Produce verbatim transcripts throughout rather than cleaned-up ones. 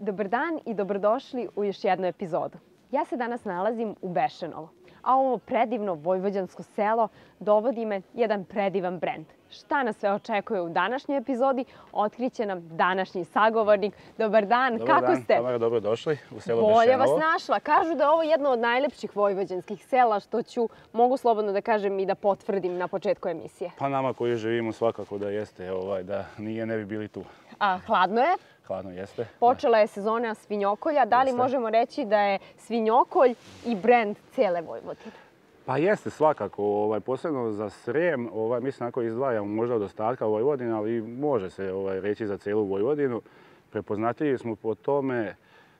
Dobar dan i dobrodošli u još jednu epizodu. Ja se danas nalazim u Bešenovu, a ovo predivno vojvođansko selo dovodi me jedan predivan brend. Šta nas sve očekuje u današnjoj epizodi, otkriće nam današnji sagovornik. Dobar dan, Dobar kako dan, ste? Tamara, dobrodošli u selo Bešenovo. Bolje vas našla. Kažu da je ovo jedno od najlepših vojvođanskih sela, što ću, mogu slobodno da kažem i da potvrdim na početku emisije. Pa nama koji živimo svakako da jeste, ovaj, da nije ne bi bili tu. A hladno je? Hladno jeste. Počela je sezona svinjokolja. Da li Jeste. možemo reći da je svinjokolj i brend cijele Vojvodine? Pa jeste svakako, ovaj, posebno za Srem, ovaj, mislim ako izdvajamo možda od ostatka Vojvodine, ali može se ovaj, reći za cijelu Vojvodinu. Prepoznatljivi smo po tome, e,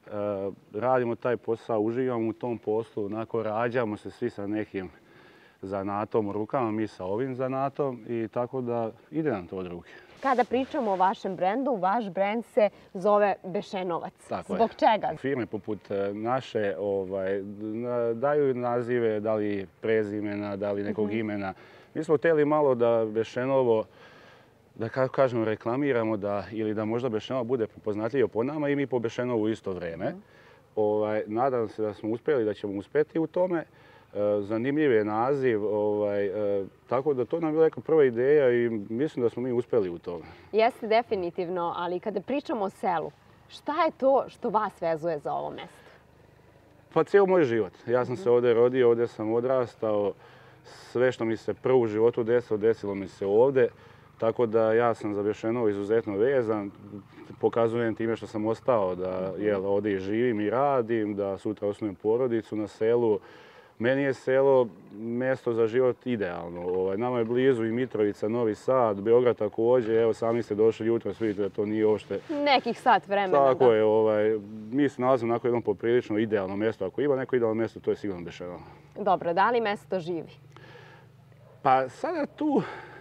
radimo taj posao, uživamo u tom poslu, onako rađamo se svi sa nekim zanatom u rukama, mi sa ovim zanatom i tako da ide nam to od ruke. Kada pričamo o vašem brendu, vaš brend se zove Bešenovac. Tako Zbog je. čega? Firme poput naše ovaj, na- daju nazive, da li prezimena, da li nekog imena. Mi smo htjeli malo da Bešenovo, da kako kažemo, reklamiramo da, ili da možda Bešenovo bude prepoznatljivo po nama i mi po Bešenovu u isto vrijeme. Ovaj, nadam se da smo uspjeli, da ćemo uspjeti u tome. E, Zanimljiv je naziv, ovaj, e, tako da to nam je bila neka prva ideja i mislim da smo mi uspjeli u tome. Jeste definitivno, ali kada pričamo o selu, šta je to što vas vezuje za ovo mjesto? Pa cijel moj život. Ja sam se ovdje rodio, ovdje sam odrastao. Sve što mi se prvo u životu desilo, desilo mi se ovdje. Tako da ja sam za Bešenovo izuzetno vezan. Pokazujem time što sam ostao da jel, ovdje i živim i radim, da sutra osnujem porodicu na selu. Meni je selo mjesto za život idealno. Ovaj, nama je blizu i Mitrovica, Novi Sad, Beograd također. Evo, sami ste došli jutros, vidite da to nije uopšte. Nekih sat vremena. Tako da. je, ovaj, mi se nalazimo na jednom poprilično idealno mjesto. Ako ima neko idealno mjesto, to je sigurno Bešenovo. Dobro, da li mjesto živi? Pa sada tu,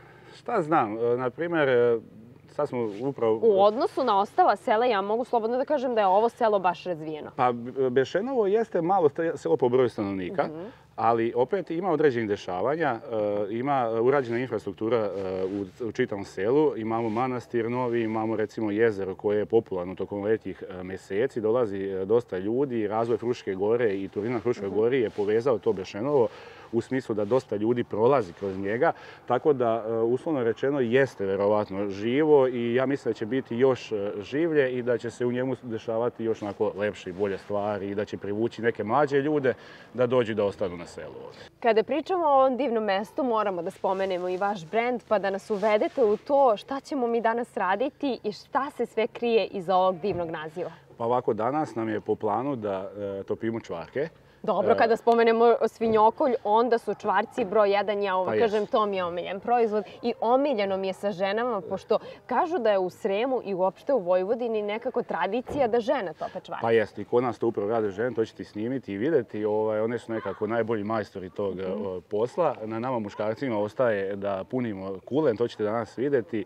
šta znam, e, na primjer, e, sad smo upravo... U odnosu na ostala sela, ja mogu slobodno da kažem da je ovo selo baš razvijeno. Pa Bešenovo jeste malo st- selo po broju stanovnika, ali opet ima određenih dešavanja, e, ima urađena infrastruktura e, u, u čitavom selu, imamo manastir novi, imamo recimo jezero koje je popularno tokom letnjih e, mjeseci, dolazi e, dosta ljudi, razvoj Fruške gore i turizam Fruškoj gori je povezao to Bešenovo u smislu da dosta ljudi prolazi kroz njega, tako da e, uslovno rečeno jeste verovatno živo i ja mislim da će biti još e, življe i da će se u njemu dešavati još onako lepše i bolje stvari i da će privući neke mlađe ljude da dođu da ostanu na selu ovdje. Kada pričamo o ovom divnom mestu, moramo da spomenemo i vaš brend, pa da nas uvedete u to šta ćemo mi danas raditi i šta se sve krije iza ovog divnog naziva. Pa ovako, danas nam je po planu da e, topimo čvarke. Dobro, kada spomenemo svinjokolj, onda su čvarci broj jedan, ja ovo Pa kažem, jest. to mi je omiljen proizvod i omiljeno mi je sa ženama, pošto kažu da je u Sremu i uopšte u Vojvodini nekako tradicija da žena tope čvarke. Pa jest, i kod nas to upravo rade žene, to ćete snimiti i vidjeti. Ovaj, one su nekako najbolji majstori tog e, posla. Na nama muškarcima ostaje da punimo kulen, to ćete danas vidjeti.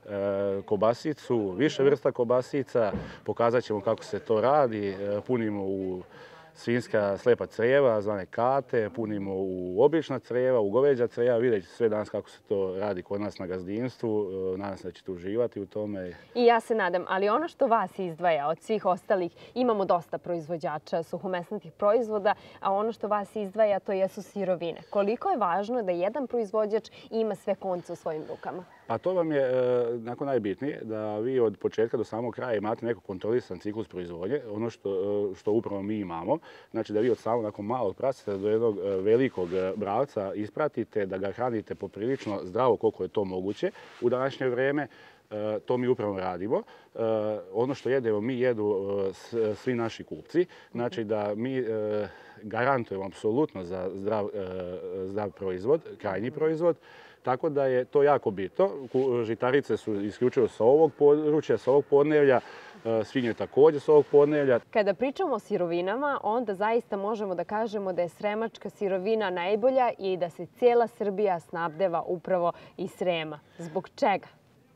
E, kobasicu, više vrsta kobasica, pokazat ćemo kako se to radi. E, punimo u svinjska slepa crijeva, zvane kate, punimo u obična crijeva, u goveđa crijeva, vidjet ćete sve danas kako se to radi kod nas na gazdinstvu. E, Nadam se da ćete uživati u tome. I ja se nadam, ali ono što vas izdvaja od svih ostalih, imamo dosta proizvođača suhomesnatih proizvoda, a ono što vas izdvaja to jesu sirovine. Koliko je važno da jedan proizvođač ima sve konce u svojim rukama? Pa to vam je e, nakon najbitnije, da vi od početka do samog kraja imate neko kontrolisan ciklus proizvodnje, ono što, e, što upravo mi imamo. Znači da vi od samog nakon malog praseta do jednog e, velikog e, bravca ispratite, da ga hranite poprilično zdravo koliko je to moguće u današnje vrijeme. E, To mi upravo radimo. E, Ono što jedemo mi jedu e, s- svi naši kupci. Znači da mi e, garantujemo apsolutno za zdrav, e, zdrav proizvod, krajnji proizvod. Tako da je to jako bitno. Ku- Žitarice su isključivo sa ovog područja, sa ovog podnevlja, e, svinje također sa ovog podnevlja. Kada pričamo o sirovinama, onda zaista možemo da kažemo da je sremačka sirovina najbolja i da se cijela Srbija snabdeva upravo iz Srema. Zbog čega?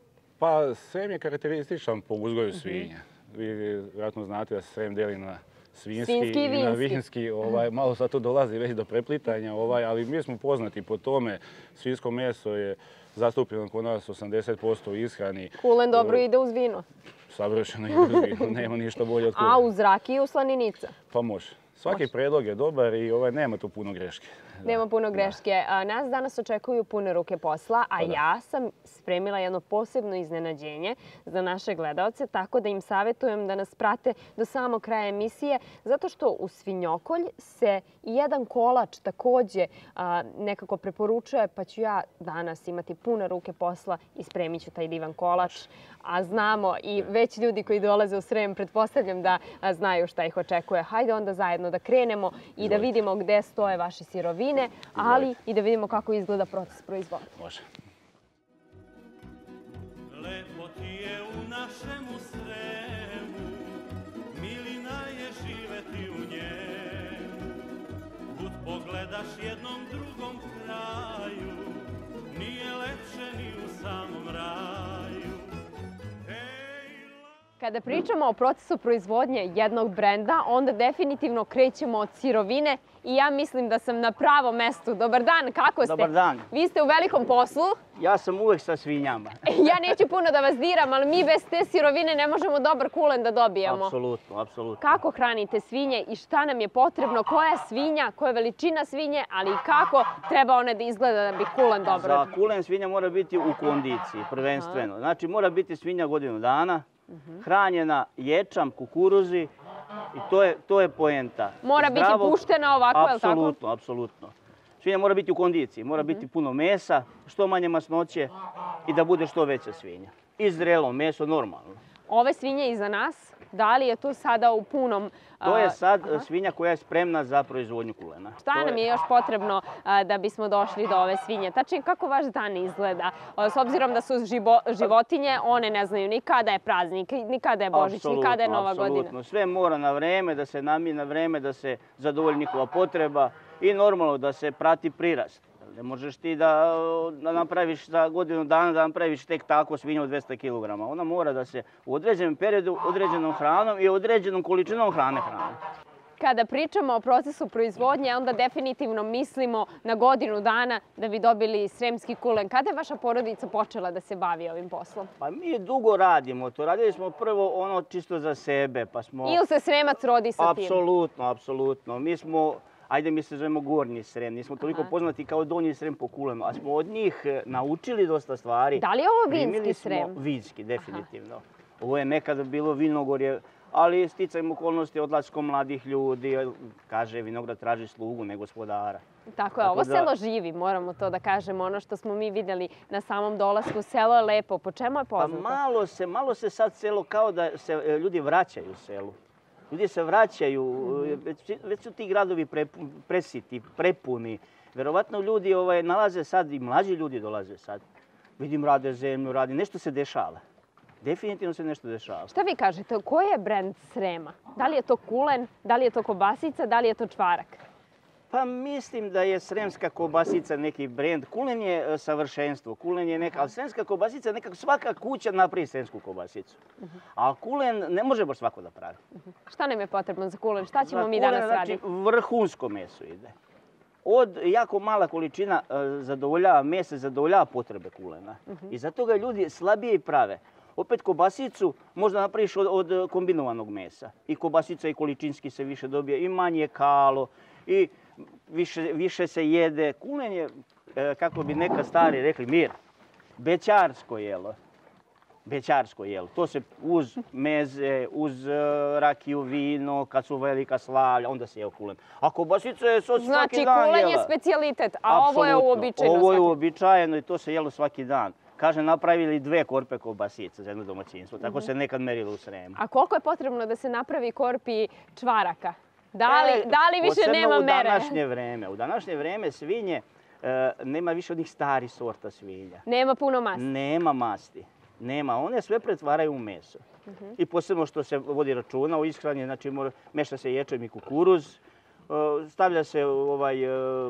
Pa Srem je karakterističan po uzgoju svinja. Vi vjerojatno znate da se Srem deli na svinjski, Svinjski i i na vinski. vinski. Ovaj, malo sad tu dolazi već do preplitanja, ovaj, ali mi smo poznati po tome. Svinjsko meso je zastupljeno kod nas osamdeset posto u ishrani. Kulen dobro ide uz vino. Savršeno ide uz vino, nema ništa bolje od kulena. A uz rakiju slanica? Pa može. Svaki predlog je dobar i ovaj, nema tu puno greške. Nema puno greške. A, nas danas očekuju pune ruke posla, a ja sam spremila jedno posebno iznenađenje za naše gledaoce, tako da im savjetujem da nas prate do samog kraja emisije, zato što u svinjokolj se i jedan kolač takođe a, nekako preporučuje, pa ću ja danas imati pune ruke posla i spremit ću taj divan kolač. A znamo i već ljudi koji dolaze u Srem, pretpostavljam da a, znaju šta ih očekuje. Hajde onda zajedno da krenemo i da vidimo gde stoje vaše sirovine, ali i da vidimo kako izgleda proces proizvodnje. Može. Lepo ti je u našemu Sremu, milina je živeti u njemu. Put pogledaš jednom drugom kraju, nije lepše ni u samom raju. Kada pričamo o procesu proizvodnje jednog brenda, onda definitivno krećemo od sirovine i ja mislim da sam na pravom mestu. Dobar dan, kako ste? Dobar dan. Vi ste u velikom poslu. Ja sam uvek sa svinjama. Ja neću puno da vas diram, ali mi bez te sirovine ne možemo dobar kulen da dobijemo. Apsolutno, apsolutno. Kako hranite svinje i šta nam je potrebno? Koja je svinja, koja je veličina svinje, ali i kako treba ona da izgleda da bi kulen dobro? Za kulen svinja mora biti u kondiciji, prvenstveno. Znači, mora biti svinja godinu dana, hranjena ječam, kukuruzi i to je, to je poenta. Mora biti puštena ovako, je li tako? Apsolutno, apsolutno. Svinja mora biti u kondiciji, mora biti puno mesa, što manje masnoće i da bude što veća svinja. I zrelo meso, normalno. Ove svinje iza nas, da li je to sada u punom... To je sad Aha. svinja koja je spremna za proizvodnju kulena. Šta To nam je još potrebno a, da bismo došli do ove svinje? Tačnije, kako vaš dan izgleda? O, s obzirom da su živo, životinje, one ne znaju ni kada je praznik, ni kada je Božić, ni kada je Nova godina. Apsolutno, sve mora na vreme, da se namije na vreme, da se zadovolji njihova potreba i normalno da se prati prirast. Ne možeš ti da, da napraviš za godinu dana, da napraviš tek tako svinju od dvesta kilograma. Ona mora da se u određenom periodu, određenom hranom i određenom količinom hrane hrane. Kada pričamo o procesu proizvodnje, onda definitivno mislimo na godinu dana da bi dobili sremski kulen. Kada je vaša porodica počela da se bavi ovim poslom? Pa mi dugo radimo to. Radili smo prvo ono čisto za sebe, pa smo... Ili se Sremac rodi sa tim? Apsolutno, apsolutno. Mi smo... Ajde, mi se zovemo Gornji Srem, nismo toliko Aha. poznati kao Donji Srem po kulenu, a smo od njih naučili dosta stvari. Da li je ovo vinski Primili smo Srem? Vinski, definitivno. Aha. Ovo je nekada bilo vinogorje, ali sticajem okolnosti odlaskom mladih ljudi, kaže vinograd traži slugu, ne gospodara. Tako je, Tako ovo da- selo živi, moramo to da kažemo. Ono što smo mi vidjeli na samom dolasku, selo je lepo. Po čemu je Pa poznato? malo se, malo se sad selo kao da se e, ljudi vraćaju u selu. Ljudi se vraćaju, već, već su ti gradovi prepu- presiti, prepuni. Verovatno ljudi ovaj, nalaze sad, i mlađi ljudi dolaze sad. Vidim, rade zemlju, radi, nešto se dešava. Definitivno se nešto dešava. Šta vi kažete, koji je brend Srema? Da li je to kulen, da li je to kobasica, da li je to čvarak? Pa mislim da je sremska kobasica neki brend. Kulen je e, savršenstvo, kulen je neka, ali sremska kobasica, nekako svaka kuća napravi sremsku kobasicu. A kulen ne može baš svako da pravi. Šta nam je potrebno za kulen? Šta ćemo Za mi kulen, danas znači, raditi? vrhunsko meso ide. Od jako mala količina e, zadovoljava mesa, zadovoljava potrebe kulena. I zato ga ljudi slabije i prave. Opet kobasicu možda napraviš od, od kombinovanog mesa. I kobasica i količinski se više dobije, i manje je kalo, i više, više se jede. Kulen je, e, kako bi neka stari rekli, mir, bećarsko jelo. Bećarsko jelo. To se uz meze, uz uh, rakiju, vino, kad su velika slavlja, onda se jeo kulen. A kobasica je svaki Znači, dan kulen je jela. specijalitet, a ovo je Apsolutno. uobičajeno. Ovo je svaki- uobičajeno i to se jelo svaki dan. Kaže, napravili dve korpe kobasica za jedno domaćinstvo. Tako se nekad merilo u Sremu. A koliko je potrebno da se napravi korpi čvaraka? Da li, E, da li više posebno nema u mere? današnje vreme. U današnje vreme svinje, e, nema više onih starih sorta svinja. Nema puno masti. Nema masti. Nema. One sve pretvaraju u meso. I posebno što se vodi računa o ishrani, znači mora, meša se ječam i kukuruz, e, stavlja se ovaj, e,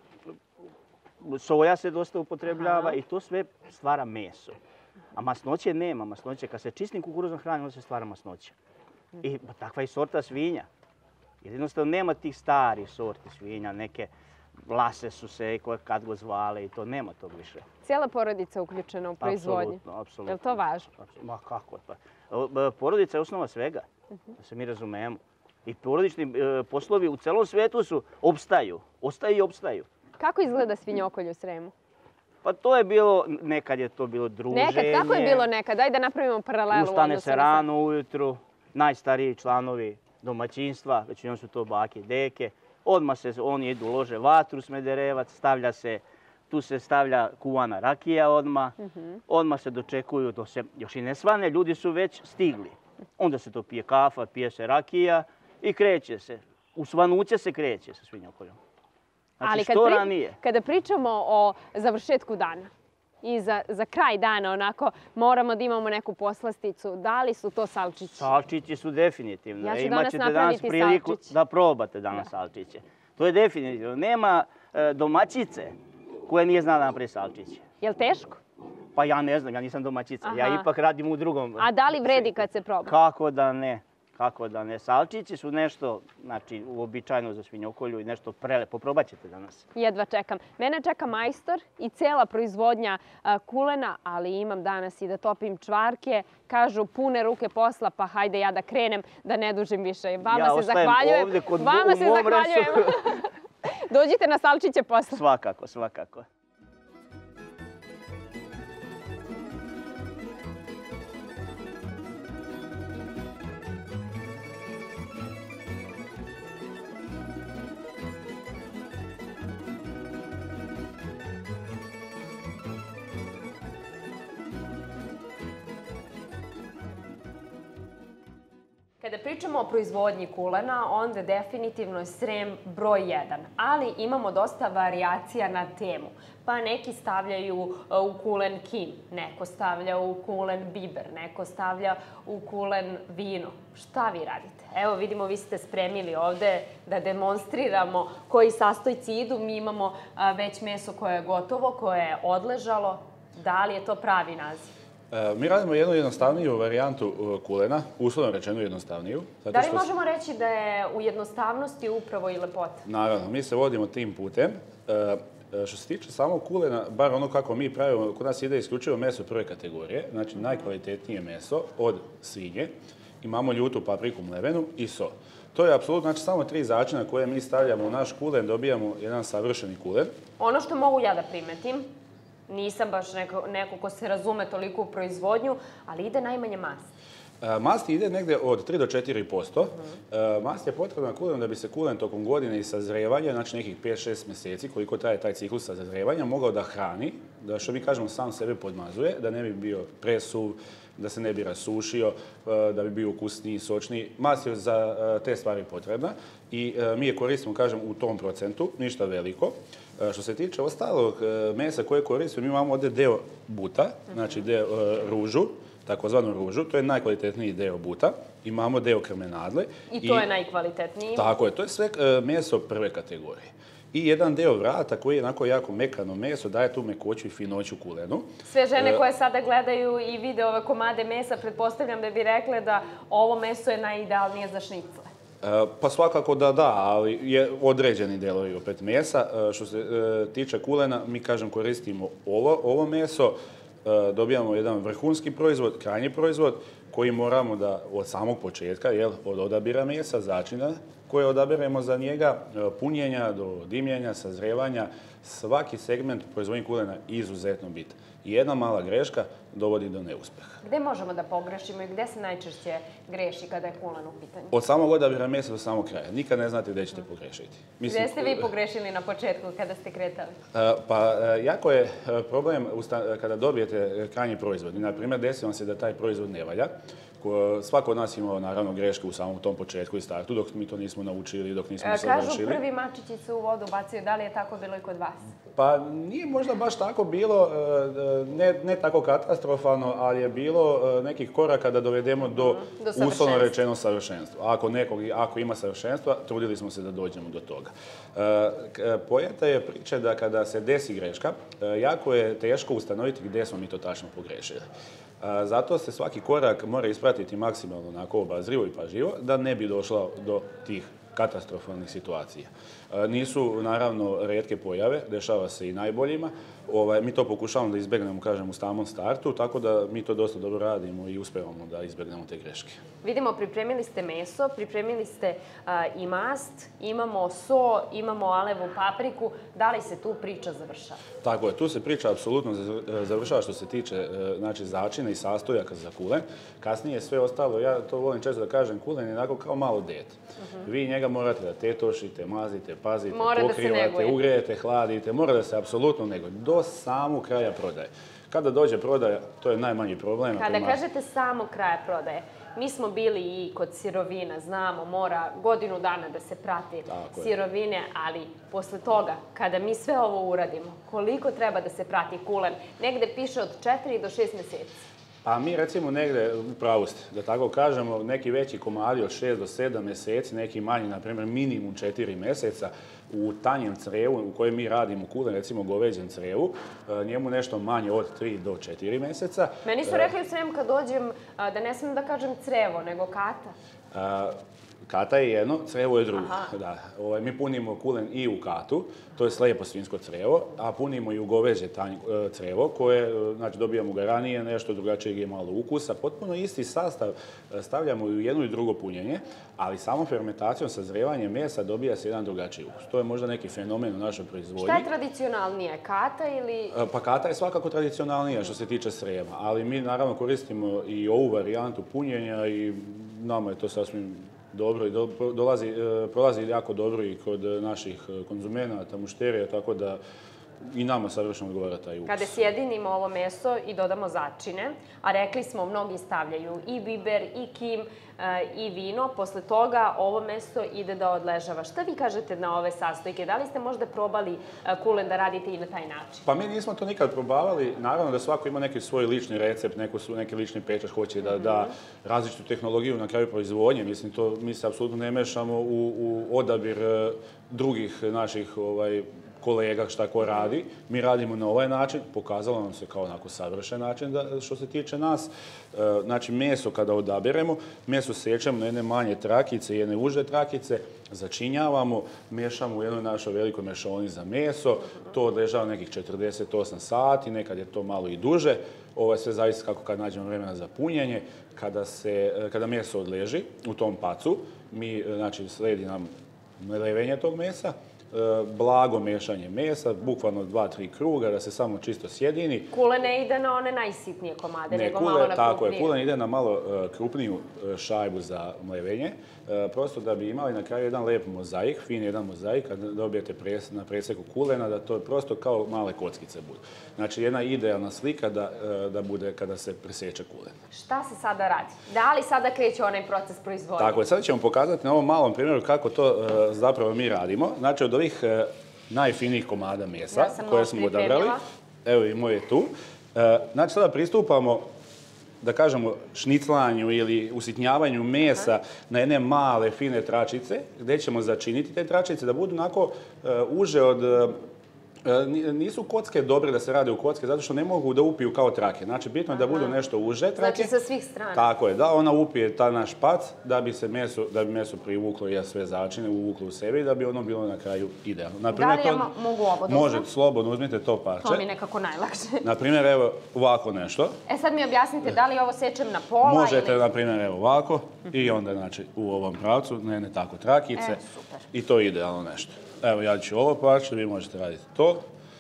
soja se dosta upotrebljava i to sve stvara meso. A masnoće nema. Masnoće, kad se čistim kukuruzom hrani, onda se stvara masnoća. I takva je sorta svinja. Jer jednostavno nema tih starih sorti svinja, neke Lase su se kad go zvale i to nema tog više. Cijela porodica je uključena u proizvodnju. Apsolutno, apsolutno. Je li to važno? Ma kako? Pa, porodica je osnova svega, da se mi razumemo. I porodični poslovi u celom svetu su opstaju, ostaju i opstaju. Kako izgleda svinjokolje u Sremu? Pa to je bilo, nekad je to bilo druženje. Nekad, kako je bilo nekad? Daj da napravimo paralelu. Ustane se rano ujutru, najstariji članovi domaćinstva, većinom su to bake i deke. Odmah se oni idu, lože vatru, smederevac, stavlja se, tu se stavlja kuvana rakija odmah. Odmah se dočekuju, to se još i ne svane, ljudi su već stigli. Onda se to pije kafa, pije se rakija i kreće se. U svanuće se kreće sa svinjokoljom. Znači Ali što ranije. Kada pričamo o završetku dana i za, za kraj dana onako moramo da imamo neku poslasticu, da li su to salčići? Salčići su definitivno. Ja ću Imat danas ćete danas napraviti priliku salčić. da probate danas salčiće. To je definitivno. Nema e, domaćice koja nije znala napraviti salčiće. Je li teško? Pa ja ne znam, ja nisam domaćica. Aha. Ja ipak radim u drugom. A da li vredi kad se proba? Kako da ne? Kako da ne? Salčići su nešto, znači, uobičajeno za svinjokolju i nešto prelepo. Probat ćete danas. Jedva čekam. Mene čeka majstor i cela proizvodnja a, kulena, ali imam danas i da topim čvarke. Kažu pune ruke posla, pa hajde ja da krenem, da ne dužim više. Vama Ja se ostajem zahvaljujem. ovdje kod Vama u se mom zahvaljujem. resoru. Dođite na salčiće posla. Svakako, svakako. Kada pričamo o proizvodnji kulena, onda definitivno je Srem broj jedan. Ali imamo dosta varijacija na temu. Pa neki stavljaju u kulen kin, neko stavlja u kulen biber, neko stavlja u kulen vino. Šta vi radite? Evo vidimo, vi ste spremili ovde da demonstriramo koji sastojci idu. Mi imamo već meso koje je gotovo, koje je odležalo. Da li je to pravi naziv? Mi radimo jednu jednostavniju varijantu kulena, uslovno rečeno jednostavniju. Da li možemo reći da je u jednostavnosti upravo i lepota? Naravno, mi se vodimo tim putem. Što se tiče samog kulena, bar ono kako mi pravimo, kod nas ide isključivo meso prve kategorije, znači najkvalitetnije meso od svinje. Imamo ljutu papriku mlevenu i so. To je apsolutno, znači samo tri začina koje mi stavljamo u naš kulen, dobijamo jedan savršeni kulen. Ono što mogu ja da primetim, nisam baš neko, neko ko se razume toliko u proizvodnju, ali ide najmanje masti. Masti ide negdje od tri do četiri posto. Mast je potrebna kulenu da bi se kulen tokom godine i sazrevanja, znači nekih pet šest mjeseci, koliko traje taj ciklus sazrevanja, mogao da hrani, da što mi kažemo sam sebe podmazuje, da ne bi bio presuv, da se ne bi rasušio, da bi bio ukusniji, sočniji. Mast je za te stvari potrebna i mi je koristimo, kažem, u tom procentu, ništa veliko. Što se tiče ostalog mesa koje koristimo, mi imamo ovdje deo buta, znači deo ružu, takozvanu ružu, to je najkvalitetniji deo buta. Imamo deo krmenadle. I to je najkvalitetniji? Tako je, to je sve meso prve kategorije. I jedan deo vrata koji je onako jako mekano meso, daje tu mekoću i finoću kulenu. Sve žene koje sada gledaju i vide ove komade mesa, pretpostavljam da bi rekle da ovo meso je najidealnije za šnicle. Pa svakako da da, ali je određeni delovi opet mesa. Što se tiče kulena, mi kažem koristimo ovo, ovo meso, dobijamo jedan vrhunski proizvod, krajnji proizvod, koji moramo da od samog početka, jel, od odabira mesa, začina koje odabiremo za njega, punjenja do dimljenja, sazrevanja, svaki segment proizvodnje kulena je izuzetno bitan. I jedna mala greška dovodi do neuspeha. Gde možemo da pogrešimo i gde se najčešće greši kada je kulen u pitanju? Od samog odabira mesa do samog kraja. Nikad ne znate gde ćete pogrešiti. Mislim, gde ste vi pogrešili na početku kada ste kretali? Pa jako je problem kada dobijete krajnji proizvod. Na primjer, desi vam se da taj proizvod ne valja. Svako od nas imao naravno greške u samom tom početku i startu, dok mi to nismo naučili, dok nismo se završili. Kažu prvi mačići se u vodu bacaju, da li je tako bilo i kod vas? Pa nije možda baš tako bilo, ne, ne tako katastrofalno, ali je bilo nekih koraka da dovedemo do, do uslovno rečeno savršenstva. Ako, nekog, ako ima savršenstva, trudili smo se da dođemo do toga. Pojenta je priča da kada se desi greška, jako je teško ustanoviti gdje smo mi to tačno pogrešili. Zato se svaki korak mora ispratiti maksimalno onako obazrivo i pažljivo, da ne bi došlo do tih katastrofalnih situacija. Nisu naravno retke pojave, dešava se i najboljima. Ovaj, mi to pokušavamo da izbjegnemo, kažem, u samom startu, tako da mi to dosta dobro radimo i uspevamo da izbjegnemo te greške. Vidimo, pripremili ste meso, pripremili ste a, i mast, imamo so, imamo alevu papriku. Da li se tu priča završava? Tako je, tu se priča apsolutno završava što se tiče znači, začina i sastojaka za kulen. Kasnije sve ostalo, ja to volim često da kažem, kulen je onako kao malo dete. Uh-huh. Vi njega morate da tetošite, mazite, pazite, mora pokrivate, ugrijete, hladite, mora da se apsolutno nego do samog kraja prodaje. Kada dođe prodaja, to je najmanji problem. Kada prema... kažete samog kraja prodaje, mi smo bili i kod sirovina, znamo, mora godinu dana da se prati tako sirovine, ali posle toga, kada mi sve ovo uradimo, koliko treba da se prati kulen? Negde piše od četiri do šest mjeseci. Pa mi recimo negde, upravo ste, da tako kažemo, neki veći komadi od šest do sedam mjeseci, neki manji, na primjer, minimum četiri mjeseca, u tanjem crevu u kojem mi radimo kulen, recimo goveđem crevu, njemu nešto manje od tri do četiri mjeseca. Meni su rekli u Srem kad dođem da ne smijem da kažem crevo, nego kata. A, kata je jedno, crevo je drugo. Da, ovaj, mi punimo kulen i u katu, to je slijepo svinjsko crevo, a punimo i u goveđe tanj, crevo koje, znači dobijamo ga ranije, nešto drugačijeg je malo ukusa. Potpuno isti sastav stavljamo i u jedno i drugo punjenje, ali samo fermentacijom, sazrevanjem mesa dobija se jedan drugačiji ukus. To je možda neki fenomen u našoj proizvodnji. Šta je tradicionalnije, kata ili... Pa kata je svakako tradicionalnija što se tiče Srema, ali mi naravno koristimo i ovu varijantu punjenja i nama je to sasvim dobro i do, dolazi, prolazi jako dobro i kod naših konzumenata, mušterija, tako da i nama savršeno odgovara taj ukus. Kada sjedinimo ovo meso i dodamo začine, a rekli smo mnogi stavljaju i biber, i kim, i vino, posle toga ovo meso ide da odležava. Šta vi kažete na ove sastojke? Da li ste možda probali kulen da radite i na taj način? Pa mi nismo to nikad probavali. Naravno da svako ima neki svoj lični recept, neko, neki lični pečač hoće da da različitu tehnologiju na kraju proizvodnje. Mislim, to mi se apsolutno ne mešamo u, u odabir drugih naših ovaj, kolega šta ko radi. Mi radimo na ovaj način, pokazalo nam se kao onako savršen način da, što se tiče nas. Znači, meso kada odaberemo, meso sečemo na jedne manje trakice, jedne uže trakice, začinjavamo, mešamo u jednoj našoj velikoj mešaloni za meso, to odležava nekih četrdeset osam sati, nekad je to malo i duže. Ovo sve zavisi kako kad nađemo vremena za punjenje. Kada, se, kada meso odleži u tom pacu, mi, znači, sledi nam mlevenje tog mesa, blago mešanje mesa, bukvalno dva, tri kruga, da se samo čisto sjedini. Kulen ne ide na one najsitnije komade, ne, nego kule, malo na krupnije. Tako je, kulen ide na malo uh, krupniju uh, šajbu za mlevenje, uh, prosto da bi imali na kraju jedan lep mozaik, fin jedan mozaik, kad dobijete pres, na preseku kulena, da to prosto kao male kockice budu. Znači, jedna idealna slika da, uh, da bude kada se preseče kulen. Šta se sada radi? Da li sada kreće onaj proces proizvodnje? Tako je, sada ćemo pokazati na ovom malom primjeru kako to uh, zapravo mi radimo. Znači, od ovih uh, najfinijih komada mesa ja koje smo odabrali, evo i moje tu. Uh, znači, sada pristupamo, da kažemo, šniclanju ili usitnjavanju mesa Aha. na jedne male, fine tračice, gdje ćemo začiniti te tračice da budu onako uh, uže od... Uh, nisu kocke dobre da se rade u kocke, zato što ne mogu da upiju kao trake. Znači, bitno je da budu nešto uže trake. Znači, sa svih strana. Tako je, da ona upije ta naš pac, da bi se meso, da bi meso privuklo i sve začine, uvuklo u sebi i da bi ono bilo na kraju idealno. Naprimjer, da li ja to, mogu ovo da možete, slobodno, uzmite to parče. To mi je nekako najlakše. Naprimjer, evo ovako nešto. E sad mi objasnite, da li ovo sečem na pola možete, ili... naprimjer, evo ovako i onda, znači, u ovom pravcu, ne, ne tako trakice. E, super. I to je idealno nešto. Evo, ja ću ovo parče, vi možete raditi to.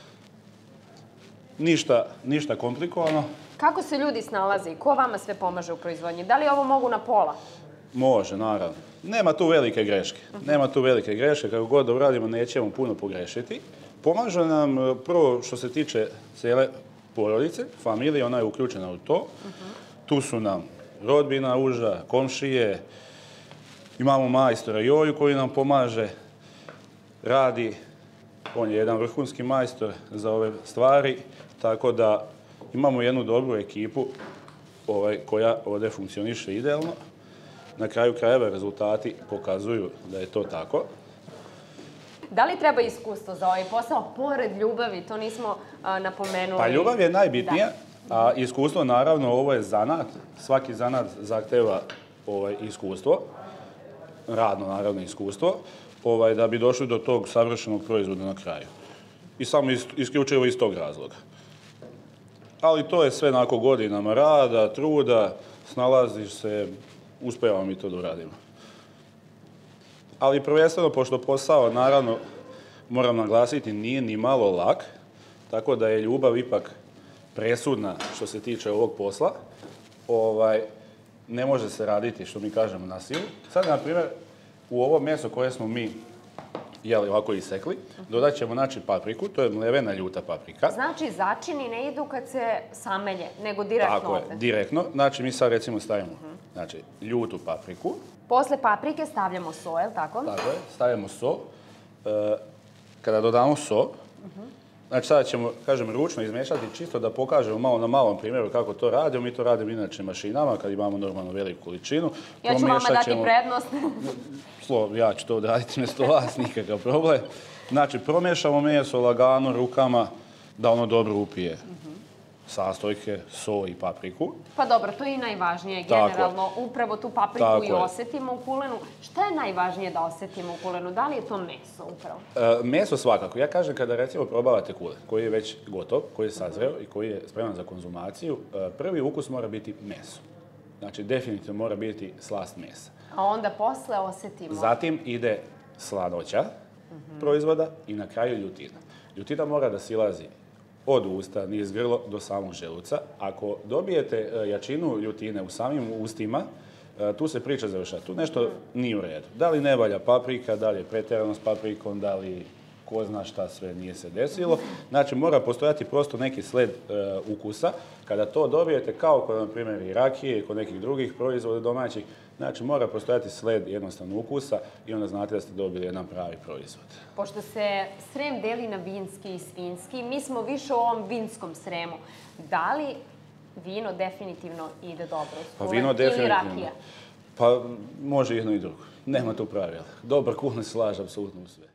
Ništa, ništa komplikovano. Kako se ljudi snalaze? Ko vama sve pomaže u proizvodnji? Da li ovo mogu na pola? Može, naravno. Nema tu velike greške. Uh-huh. Nema tu velike greške. Kako god da radimo, nećemo puno pogrešiti. Pomaže nam prvo što se tiče cijele porodice, familije, ona je uključena u to. Uh-huh. Tu su nam rodbina, uža, komšije. Imamo majstora Joju koji nam pomaže. Radi, on je jedan vrhunski majstor za ove stvari. Tako da imamo jednu dobru ekipu ovaj, koja ovdje funkcioniše idealno. Na kraju krajeva rezultati pokazuju da je to tako. Da li treba iskustvo za ovaj posao? Pored ljubavi, to nismo a, napomenuli. Pa ljubav je najbitnija, da. A iskustvo naravno ovo je zanat. Svaki zanat zahteva ovaj, iskustvo. radno, naravno, iskustvo, ovaj, da bi došli do tog savršenog proizvoda na kraju. I samo isključivo iz tog razloga. Ali to je sve nakon godinama rada, truda, snalaziš se, uspijemo mi to da uradimo. Ali prvenstveno, pošto posao, naravno, moram naglasiti, nije ni malo lak, tako da je ljubav ipak presudna što se tiče ovog posla. Ovaj, ne može se raditi, što mi kažemo, na silu. Sad, na primjer, u ovo meso koje smo mi jeli ovako isekli, dodat ćemo znači papriku, to je mlevena ljuta paprika. Znači, začini ne idu kad se samelje, nego direktno ovdje. Tako je, direktno. Znači, mi sad recimo stavimo znači, ljutu papriku. Posle paprike stavljamo so, je li tako? Tako je, stavljamo so. E, kada dodamo so, znači sada ćemo, kažem, ručno izmešati čisto da pokažemo malo na malom primjeru kako to radimo. Mi to radimo inače mašinama kad imamo normalno veliku količinu. Ja ću vama dati prednost. Slo, ja ću to odraditi mjesto vas, nikakav problem. Znači, promiješamo meso lagano rukama da ono dobro upije sastojke, so i papriku. Pa dobro, to je i najvažnije. Generalno, upravo tu papriku i osjetimo u kulenu. Šta je najvažnije da osjetimo u kulenu? Da li je to meso upravo? E, meso svakako. Ja kažem kada recimo probavate kulen koji je već gotov, koji je sazreo i koji je spreman za konzumaciju, prvi ukus mora biti meso. Znači, definitivno mora biti slast mesa. A onda posle osjetimo? Zatim ide sladoća proizvoda i na kraju ljutina. Ljutina mora da silazi od usta, niz grlo do samog želuca. Ako dobijete jačinu ljutine u samim ustima, tu se priča završava. Tu nešto nije u redu. Da li ne valja paprika, da li je pretjerano s paprikom, da li ko zna šta sve nije se desilo. Znači, mora postojati prosto neki sled ukusa. Kada to dobijete, kao kod, na primjer, i rakije i kod nekih drugih proizvoda domaćih, znači, mora postojati sled jednostavno ukusa i onda znate da ste dobili jedan pravi proizvod. Pošto se Srem deli na vinski i svinjski, mi smo više u ovom vinskom Sremu. Da li vino definitivno ide dobro uz kulen ili rakija? Pa može jedno i drugo. Nema tu pravila. Dobar kulen se slaže apsolutno u sve.